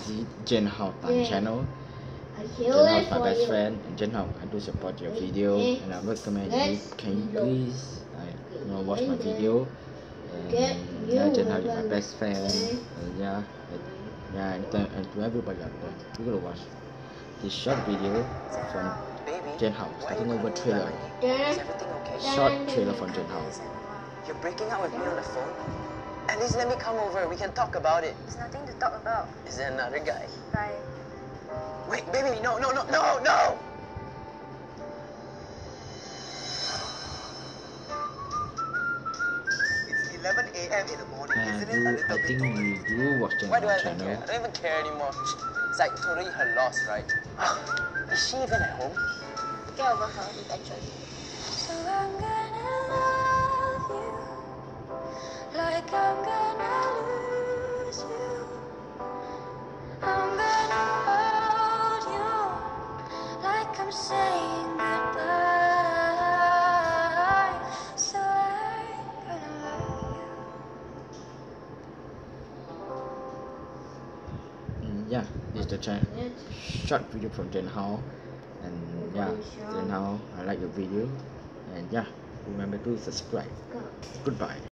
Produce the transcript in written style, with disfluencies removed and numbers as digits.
visit Jianhao channel. Jianhao is my best friend, and Jianhao, I do support your video, and I recommend you, can you please watch my video. And yeah, Jianhao is my best friend. And to everybody out there, we're gonna watch this short video from Jianhao, starting over trailer. Is everything okay? Short trailer from Jianhao. You're breaking up with me on the phone? At least let me come over, we can talk about it. There's nothing to talk about. Is there another guy? Bye. Wait, baby, no! It's 11 a.m. in the morning, isn't it? I think you do watch Why do I Jianhao even channel. care? I don't even care anymore. It's like totally her loss, right? Is she even at home? Get over her eventually. So I'm gonna love you like I'm gonna lose you. I'm gonna hold you like I'm saying goodbye. So I'm gonna love you. Yeah, this is the short video from Jianhao, and yeah, Jianhao, I like your video, and yeah, remember to subscribe. Goodbye.